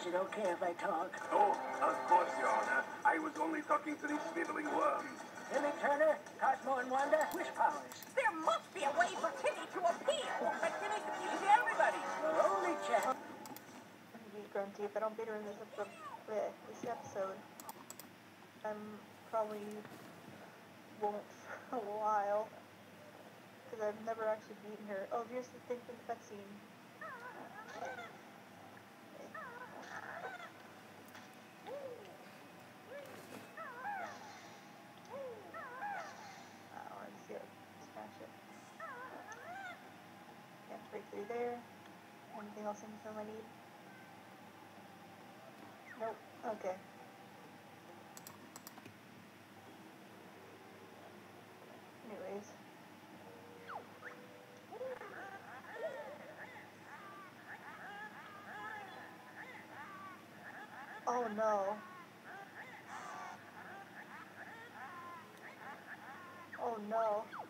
Is it okay if I talk? Oh, of course, Your Honor. I was only talking to these sniveling worms. Timmy Turner, Cosmo and Wanda, wish powers. There must be a way for Timmy to appeal. But Timmy confused everybody. Your only chance. Grunty, if I don't beat her in this episode, probably won't for a while. Because I've never actually beaten her. Oh, here's the thing from the cutscene. Through there. Anything else in from I need? Nope. Okay. Anyways. Oh no. Oh no.